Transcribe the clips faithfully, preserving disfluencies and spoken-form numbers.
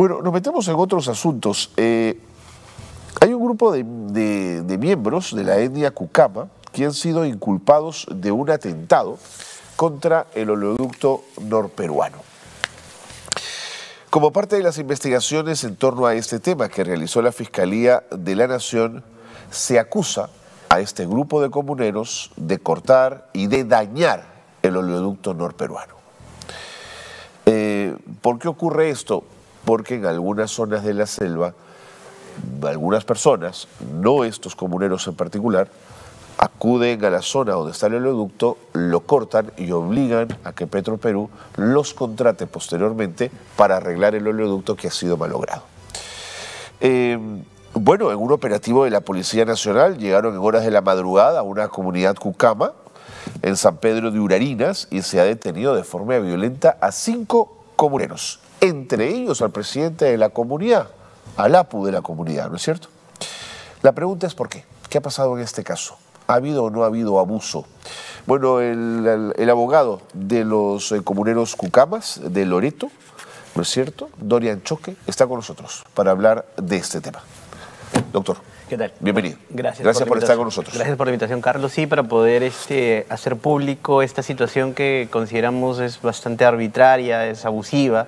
Bueno, nos metemos en otros asuntos. Eh, hay un grupo de, de, de miembros de la etnia Cucama que han sido inculpados de un atentado contra el oleoducto norperuano. Como parte de las investigaciones en torno a este tema que realizó la Fiscalía de la Nación, se acusa a este grupo de comuneros de cortar y de dañar el oleoducto norperuano. Eh, ¿Por qué ocurre esto? Porque en algunas zonas de la selva, algunas personas, no estos comuneros en particular, acuden a la zona donde está el oleoducto, lo cortan y obligan a que Petroperú los contrate posteriormente para arreglar el oleoducto que ha sido malogrado. Eh, bueno, en un operativo de la Policía Nacional llegaron en horas de la madrugada a una comunidad Cucama en San Pedro de Urarinas y se ha detenido de forma violenta a cinco comuneros, entre ellos al presidente de la comunidad, al APU de la comunidad, ¿no es cierto? La pregunta es ¿por qué? ¿Qué ha pasado en este caso? ¿Ha habido o no ha habido abuso? Bueno, el, el, el abogado de los eh, comuneros Cucamas de Loreto, ¿no es cierto?, Dorian Choque, está con nosotros para hablar de este tema. Doctor. ¿Qué tal? Bienvenido. Gracias, Gracias por, por estar con nosotros. Gracias por la invitación, Carlos. Sí, para poder este, hacer público esta situación que consideramos es bastante arbitraria, es abusiva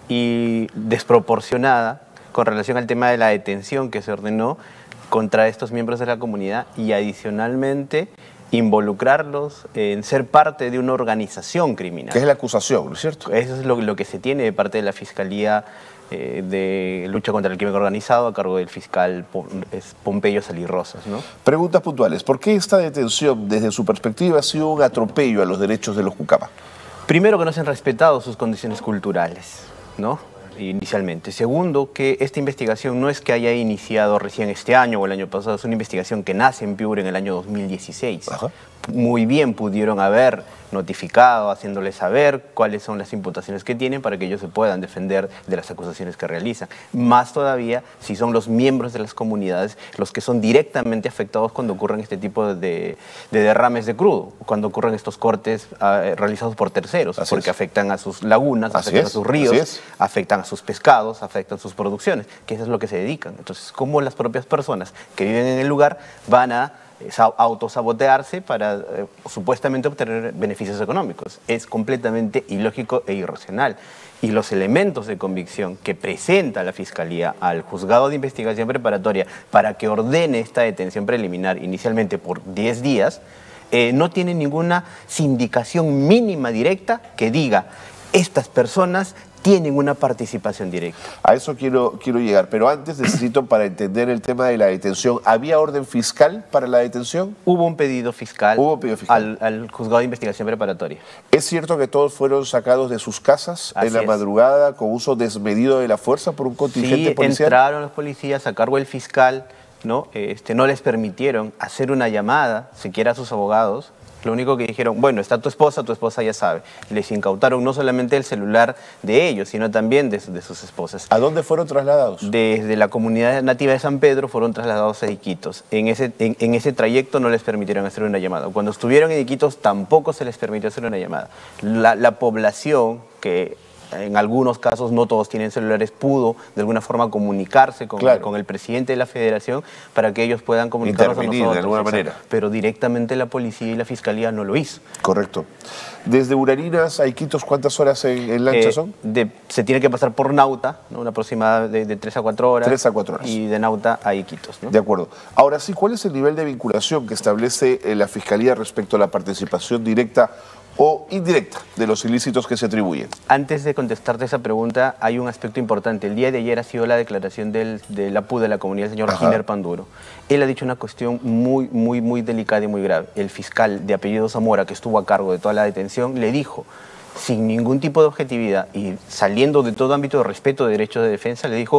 y desproporcionada con relación al tema de la detención que se ordenó contra estos miembros de la comunidad y adicionalmente involucrarlos en ser parte de una organización criminal. ¿Qué es la acusación, no es cierto? Eso es lo, lo que se tiene de parte de la Fiscalía eh, de Lucha contra el Crimen Organizado a cargo del fiscal Pompeyo Salirrosas, ¿no? Preguntas puntuales. ¿Por qué esta detención, desde su perspectiva, ha sido un atropello a los derechos de los Cucama? Primero, que no se han respetado sus condiciones culturales, ¿no?, inicialmente. Segundo, que esta investigación no es que haya iniciado recién este año o el año pasado, es una investigación que nace en Piura en el año dos mil dieciséis. Ajá. Muy bien pudieron haber notificado, haciéndoles saber cuáles son las imputaciones que tienen para que ellos se puedan defender de las acusaciones que realizan. Más todavía si son los miembros de las comunidades los que son directamente afectados cuando ocurren este tipo de, de derrames de crudo, cuando ocurren estos cortes uh, realizados por terceros, así porque es. afectan a sus lagunas, así afectan es. a sus ríos, afectan a sus pescados, afectan sus producciones, que eso es lo que se dedican. Entonces, ¿cómo las propias personas que viven en el lugar van a autosabotearse para eh, supuestamente obtener beneficios económicos? Es completamente ilógico e irracional. Y los elementos de convicción que presenta la Fiscalía al Juzgado de Investigación Preparatoria para que ordene esta detención preliminar inicialmente por diez días, eh, no tienen ninguna sindicación mínima directa que diga estas personas tienen una participación directa. A eso quiero, quiero llegar, pero antes necesito, para entender el tema de la detención, ¿había orden fiscal para la detención? Hubo un pedido fiscal, ¿Hubo pedido fiscal? Al, al Juzgado de Investigación Preparatoria. ¿Es cierto que todos fueron sacados de sus casas Así en la es. madrugada con uso desmedido de la fuerza por un contingente sí, policial? Entraron los policías a cargo del fiscal, ¿no? Este, no les permitieron hacer una llamada, siquiera a sus abogados. Lo único que dijeron, bueno, está tu esposa, tu esposa ya sabe. Les incautaron no solamente el celular de ellos, sino también de, de sus esposas. ¿A dónde fueron trasladados? Desde la comunidad nativa de San Pedro fueron trasladados a Iquitos. En ese, en, en ese trayecto no les permitieron hacer una llamada. Cuando estuvieron en Iquitos tampoco se les permitió hacer una llamada. La, la población que en algunos casos, no todos tienen celulares, pudo de alguna forma comunicarse con, claro. con el presidente de la federación para que ellos puedan comunicarnos a nosotros. de alguna manera. Pero directamente la policía y la fiscalía no lo hizo. Correcto. Desde Urarinas a Iquitos, ¿cuántas horas en, en lancha eh, son? De, se tiene que pasar por Nauta, ¿no? Una aproximada de, de tres a cuatro horas. tres a cuatro horas. Y de Nauta a Iquitos, ¿no? De acuerdo. Ahora sí, ¿cuál es el nivel de vinculación que establece la Fiscalía respecto a la participación directa o indirecta de los ilícitos que se atribuyen? Antes de contestarte esa pregunta, hay un aspecto importante. El día de ayer ha sido la declaración del, del APU de la comunidad, el señor Giner Panduro. Él ha dicho una cuestión muy, muy, muy delicada y muy grave. El fiscal de apellido Zamora, que estuvo a cargo de toda la detención, le dijo, sin ningún tipo de objetividad y saliendo de todo ámbito de respeto de derechos de defensa, le dijo,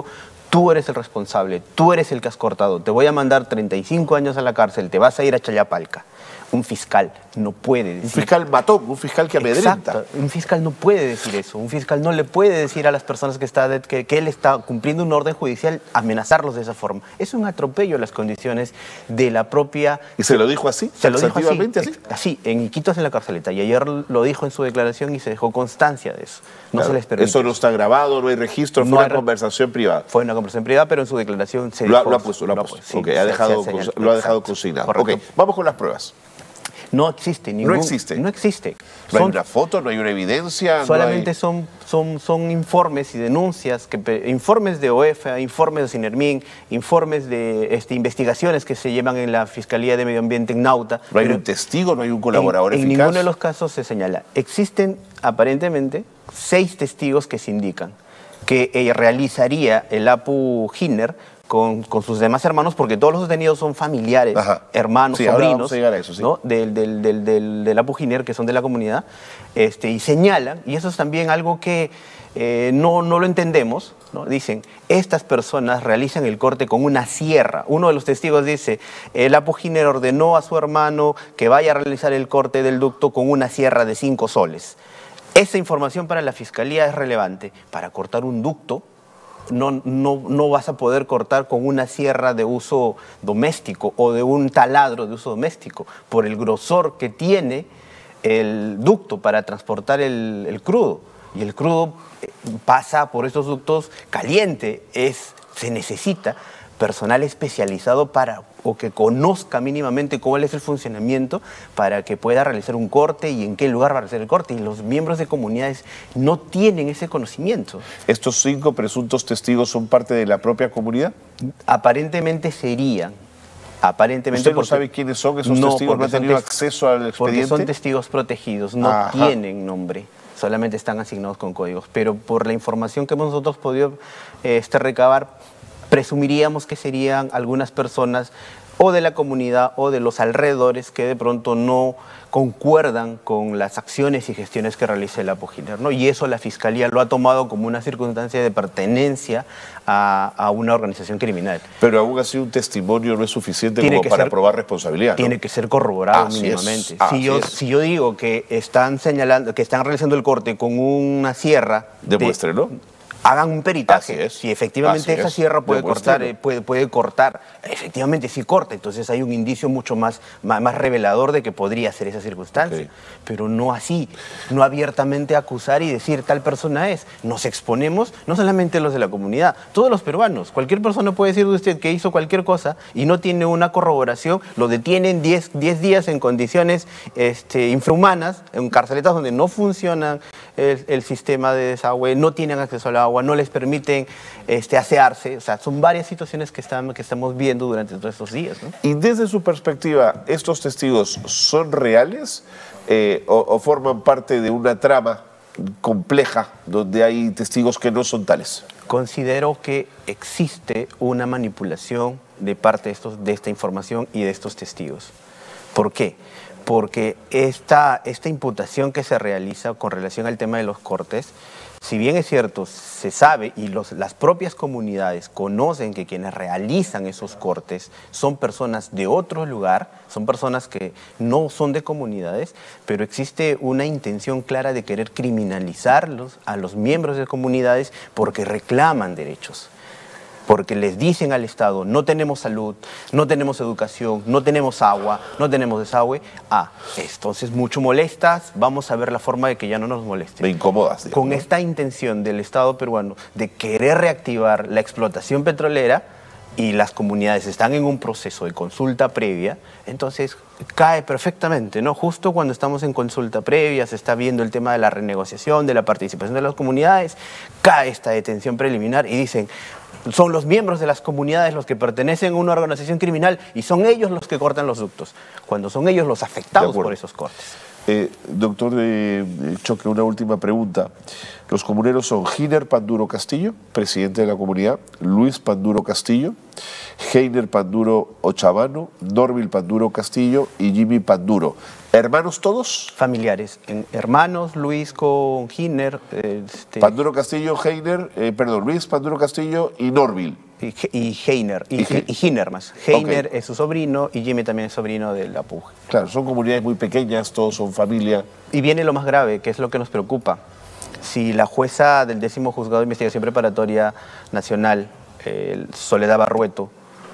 Tú eres el responsable, tú eres el que has cortado, te voy a mandar treinta y cinco años a la cárcel, te vas a ir a Chayapalca. Un fiscal no puede decir... Un fiscal matón, un fiscal que amedrenta. Exacto, un fiscal no puede decir eso. Un fiscal no le puede decir a las personas que, está de, que, que él está cumpliendo un orden judicial, amenazarlos de esa forma. Es un atropello a las condiciones de la propia... ¿Y se lo dijo así? Se lo dijo así, así. Así, en Iquitos, en la carceleta. Y ayer lo dijo en su declaración y se dejó constancia de eso. No Claro, se les permite. Eso no está grabado, no hay registro, fue No una hay re- conversación privada. Fue una conversación privada, pero en su declaración se Lo ha, dejó- lo ha puesto, lo ha lo puesto. sí, Ok, ha se- dejado, se ha señalado. lo ha dejado Exacto, consignado. correcto. Ok, vamos con las pruebas. No existe ningún... No existe. No existe. No hay Son- una foto, no hay una evidencia. no Solamente hay- son, son, son informes y denuncias, que, pe- informes de O E F A, informes de Sinermin, informes de este, investigaciones que se llevan en la Fiscalía de Medio Ambiente en Nauta. No hay pero un testigo, no hay un colaborador en, en eficaz. ninguno de los casos se señala. Existen aparentemente seis testigos que se indican que eh, realizaría el Apu Giner con, con sus demás hermanos, porque todos los detenidos son familiares, Ajá. hermanos, Sí, ahora sobrinos, vamos a llegar a eso, sí. ¿no? del, del, del, del, del Apu Giner, que son de la comunidad, este, y señalan, y eso es también algo que eh, no, no lo entendemos, ¿no? Dicen, estas personas realizan el corte con una sierra. Uno de los testigos dice, el Apu Giner ordenó a su hermano que vaya a realizar el corte del ducto con una sierra de cinco soles. Esa información para la Fiscalía es relevante. Para cortar un ducto, no, no, no vas a poder cortar con una sierra de uso doméstico o de un taladro de uso doméstico, por el grosor que tiene el ducto para transportar el, el crudo. Y el crudo eh, pasa por estos ductos caliente. Es, se necesita personal especializado para o que conozca mínimamente cuál es el funcionamiento para que pueda realizar un corte y en qué lugar va a realizar el corte. Y los miembros de comunidades no tienen ese conocimiento. ¿Estos cinco presuntos testigos son parte de la propia comunidad? Aparentemente serían. Aparentemente ¿Usted no porque- sabe quiénes son esos testigos? ¿No porque ha son tenido tes- acceso al Porque expediente? son testigos protegidos, no Ajá. tienen nombre, solamente están asignados con códigos. Pero por la información que hemos nosotros podido eh, este, recabar, presumiríamos que serían algunas personas o de la comunidad o de los alrededores que de pronto no concuerdan con las acciones y gestiones que realiza el Apu Giner, ¿no? Y eso la Fiscalía lo ha tomado como una circunstancia de pertenencia a, a una organización criminal. Pero aún así un testimonio no es suficiente Tiene como que para ser- probar responsabilidad, ¿no? Tiene que ser corroborado Así mínimamente. es, así si, yo, es. si yo digo que están señalando, que están realizando el corte con una sierra, de- Demuéstrelo. hagan un peritaje. Así es. Si efectivamente Así esa es. sierra puede cortar, Demuéstrelo. eh, puede, puede cortar, efectivamente sí corta, entonces hay un indicio mucho más, más, más revelador de que podría ser esa circunstancia. Ok. Pero no así, no abiertamente acusar y decir tal persona es. Nos exponemos, no solamente los de la comunidad, todos los peruanos. Cualquier persona puede decir de usted que hizo cualquier cosa y no tiene una corroboración, lo detienen diez días en condiciones este, infrahumanas, en carceletas donde no funciona el, el sistema de desagüe, no tienen acceso al agua, no les permiten este, asearse. O sea, son varias situaciones que, están, que estamos viendo durante todos estos días, ¿no? Y desde su perspectiva, ¿estos testigos son reales eh, o, o forman parte de una trama compleja donde hay testigos que no son tales? Considero que existe una manipulación de parte de, estos, de esta información y de estos testigos. ¿Por qué? Porque esta, esta imputación que se realiza con relación al tema de los cortes, si bien es cierto, se sabe y los, las propias comunidades conocen que quienes realizan esos cortes son personas de otro lugar, son personas que no son de comunidades, pero existe una intención clara de querer criminalizarlos a los miembros de comunidades porque reclaman derechos. Porque les dicen al Estado, no tenemos salud, no tenemos educación, no tenemos agua, no tenemos desagüe. Ah, entonces mucho molestas, vamos a ver la forma de que ya no nos molesten. Me incomodas. digamos, Con ¿no? esta intención del Estado peruano de querer reactivar la explotación petrolera y las comunidades están en un proceso de consulta previa, entonces cae perfectamente, ¿no? Justo cuando estamos en consulta previa, se está viendo el tema de la renegociación, de la participación de las comunidades, cae esta detención preliminar y dicen, son los miembros de las comunidades los que pertenecen a una organización criminal y son ellos los que cortan los ductos, cuando son ellos los De afectados acuerdo. por esos cortes. Eh, doctor eh, Choque, una última pregunta. Los comuneros son Giner Panduro Castillo, presidente de la comunidad, Luis Panduro Castillo, Heiner Panduro Ochavano, Norville Panduro Castillo y Jimmy Panduro. ¿Hermanos todos? Familiares, en- hermanos, Luis con Giner, eh, este, Panduro Castillo, Heiner, eh, perdón, Luis Panduro Castillo y Norville. y, Ge- y Heiner, y, Y He- y Giner más. Heiner Ok. es su sobrino y Jimmy también es sobrino de la Puja. Claro, son comunidades muy pequeñas, todos son familia. Y viene lo más grave, que es lo que nos preocupa. Si la jueza del décimo juzgado de investigación preparatoria nacional, eh, Soledad Barrueto,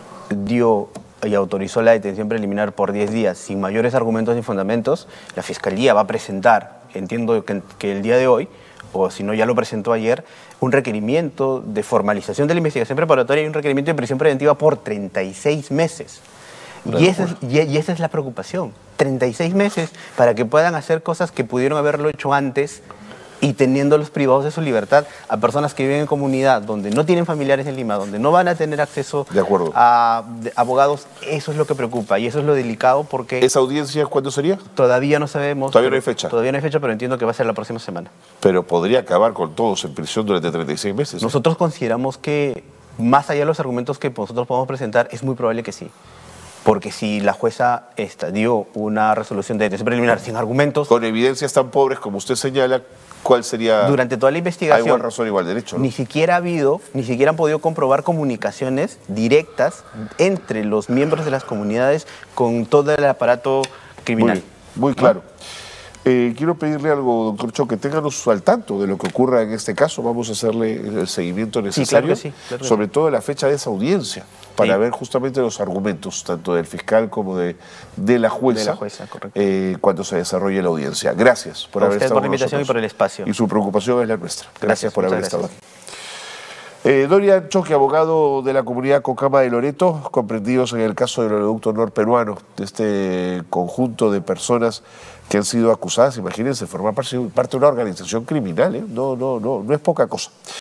dio y autorizó la detención preliminar por diez días sin mayores argumentos ni fundamentos, la Fiscalía va a presentar, entiendo que, que el día de hoy, o si no ya lo presentó ayer, un requerimiento de formalización de la investigación preparatoria y un requerimiento de prisión preventiva por treinta y seis meses. Y esa, es, y, y esa es la preocupación, treinta y seis meses para que puedan hacer cosas que pudieron haberlo hecho antes y teniéndolos privados de su libertad a personas que viven en comunidad, donde no tienen familiares en Lima, donde no van a tener acceso De acuerdo. a de- abogados. Eso es lo que preocupa y eso es lo delicado porque ¿Esa audiencia cuándo sería? todavía no sabemos. Todavía no pero- hay fecha. Todavía no hay fecha, pero entiendo que va a ser la próxima semana. Pero podría acabar con todos en prisión durante treinta y seis meses. ¿eh? Nosotros consideramos que, más allá de los argumentos que nosotros podemos presentar, es muy probable que sí. Porque si la jueza esta, dio una resolución de detención preliminar sin argumentos, Con evidencias tan pobres como usted señala, ¿cuál sería? durante toda la Hay investigación, igual razón, igual derecho, ¿no? ni siquiera ha habido, ni siquiera han podido comprobar comunicaciones directas entre los miembros de las comunidades con todo el aparato criminal. Muy, muy claro. Eh, quiero pedirle algo, doctor Choque, ténganos al tanto de lo que ocurra en este caso. Vamos a hacerle el seguimiento necesario, que sí, claro que sobre todo la fecha de esa audiencia, para Sí. ver justamente los argumentos, tanto del fiscal como de, de la jueza, De la jueza, correcto. eh, cuando se desarrolle la audiencia. Gracias por A haber usted estado por la con invitación y nosotros. por el espacio. Y su preocupación es la nuestra. Gracias, Gracias, por haber muchas estado gracias. aquí. Eh, Dorian Choque, abogado de la comunidad Cocama de Loreto, comprendidos en el caso del oleoducto norperuano, de este conjunto de personas que han sido acusadas, imagínense, formar parte parte de una organización criminal, ¿eh? No, no, no, no es poca cosa.